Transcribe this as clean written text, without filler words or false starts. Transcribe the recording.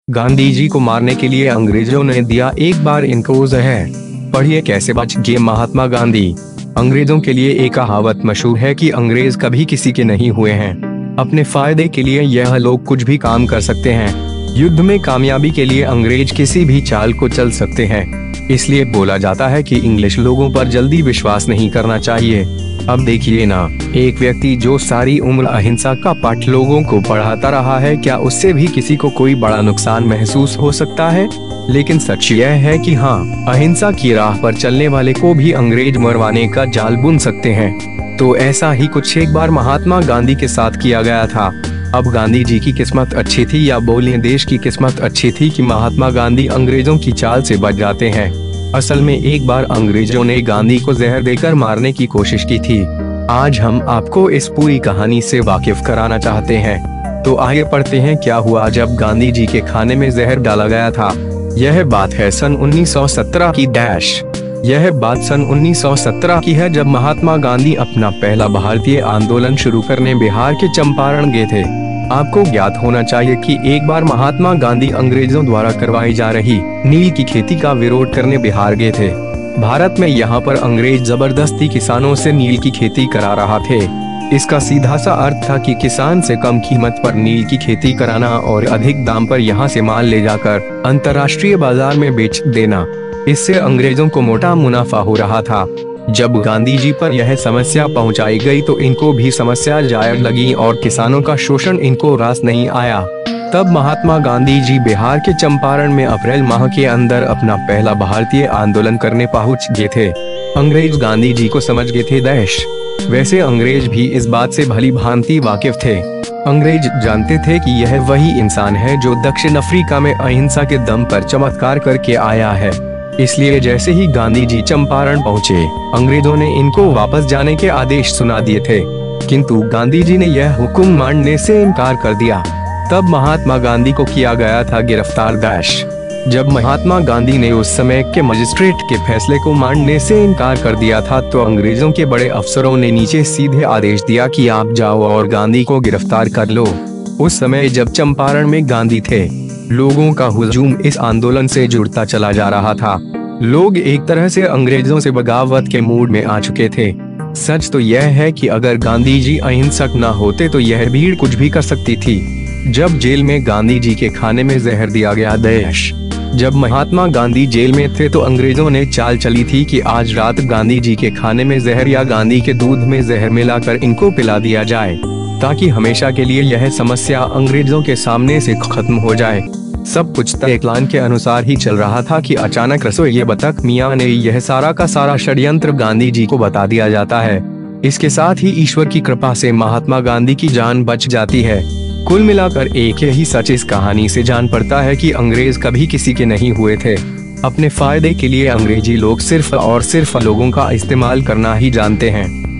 गांधी जी को मारने के लिए अंग्रेजों ने दिया एक बार इनको जहर। पढ़िए कैसे बच गए महात्मा गांधी। अंग्रेजों के लिए एक कहावत मशहूर है कि अंग्रेज कभी किसी के नहीं हुए हैं। अपने फायदे के लिए यह लोग कुछ भी काम कर सकते हैं। युद्ध में कामयाबी के लिए अंग्रेज किसी भी चाल को चल सकते हैं। इसलिए बोला जाता है कि इंग्लिश लोगों पर जल्दी विश्वास नहीं करना चाहिए। अब देखिए ना, एक व्यक्ति जो सारी उम्र अहिंसा का पाठ लोगों को पढ़ाता रहा है, क्या उससे भी किसी को कोई बड़ा नुकसान महसूस हो सकता है? लेकिन सच यह है कि हाँ, अहिंसा की राह पर चलने वाले को भी अंग्रेज मरवाने का जाल बुन सकते हैं। तो ऐसा ही कुछ एक बार महात्मा गांधी के साथ किया गया था। अब गांधी जी की किस्मत अच्छी थी या बोलिए देश की किस्मत अच्छी थी कि महात्मा गांधी अंग्रेजों की चाल से बच जाते हैं। असल में एक बार अंग्रेजों ने गांधी को जहर देकर मारने की कोशिश की थी। आज हम आपको इस पूरी कहानी से वाकिफ कराना चाहते हैं। तो आइए पढ़ते हैं क्या हुआ जब गांधी जी के खाने में जहर डाला गया था। यह बात है सन 1917 की यह बात सन 1917 की है, जब महात्मा गांधी अपना पहला भारतीय आंदोलन शुरू करने बिहार के चंपारण गए थे। आपको ज्ञात होना चाहिए कि एक बार महात्मा गांधी अंग्रेजों द्वारा करवाई जा रही नील की खेती का विरोध करने बिहार गए थे। भारत में यहाँ पर अंग्रेज जबरदस्ती किसानों से नील की खेती करा रहा थे। इसका सीधा सा अर्थ था कि किसान से कम कीमत पर नील की खेती कराना और अधिक दाम पर यहाँ से माल ले जाकर अंतर्राष्ट्रीय बाजार में बेच देना। इससे अंग्रेजों को मोटा मुनाफा हो रहा था। जब गांधी जी पर यह समस्या पहुंचाई गई तो इनको भी समस्या जायज लगी और किसानों का शोषण इनको रास नहीं आया। तब महात्मा गांधी जी बिहार के चंपारण में अप्रैल माह के अंदर अपना पहला भारतीय आंदोलन करने पहुंच गए थे। अंग्रेज गांधी जी को समझ गए थे देश। वैसे अंग्रेज भी इस बात से भली भांति वाकिफ थे। अंग्रेज जानते थे कि यह वही इंसान है जो दक्षिण अफ्रीका में अहिंसा के दम पर चमत्कार करके आया है। इसलिए जैसे ही गांधी जी चंपारण पहुँचे, अंग्रेजों ने इनको वापस जाने के आदेश सुना दिए थे, किंतु गांधी जी ने यह हुक्म मानने से इनकार कर दिया। तब महात्मा गांधी को किया गया था गिरफ्तार। जब महात्मा गांधी ने उस समय के मजिस्ट्रेट के फैसले को मानने से इनकार कर दिया था तो अंग्रेजों के बड़े अफसरों ने नीचे सीधे आदेश दिया कि आप जाओ और गांधी को गिरफ्तार कर लो। उस समय जब चंपारण में गांधी थे, लोगों का हुजूम इस आंदोलन से जुड़ता चला जा रहा था। लोग एक तरह से अंग्रेजों से बगावत के मूड में आ चुके थे। सच तो यह है कि अगर गांधी जी अहिंसक न होते तो यह भीड़ कुछ भी कर सकती थी। जब जेल में गांधी जी के खाने में जहर दिया गया जब महात्मा गांधी जेल में थे तो अंग्रेजों ने चाल चली थी कि आज रात गांधी जी के खाने में जहर या गांधी के दूध में जहर मिलाकर इनको पिला दिया जाए, ताकि हमेशा के लिए यह समस्या अंग्रेजों के सामने से खत्म हो जाए। सब कुछ तय प्लान के अनुसार ही चल रहा था कि अचानक रसोइये बतख मियां ने यह सारा का सारा षड्यंत्र गांधी जी को बता दिया जाता है। इसके साथ ही ईश्वर की कृपा से महात्मा गांधी की जान बच जाती है। कुल मिलाकर एक यही सच इस कहानी से जान पड़ता है कि अंग्रेज कभी किसी के नहीं हुए थे। अपने फायदे के लिए अंग्रेजी लोग सिर्फ और सिर्फ लोगों का इस्तेमाल करना ही जानते हैं।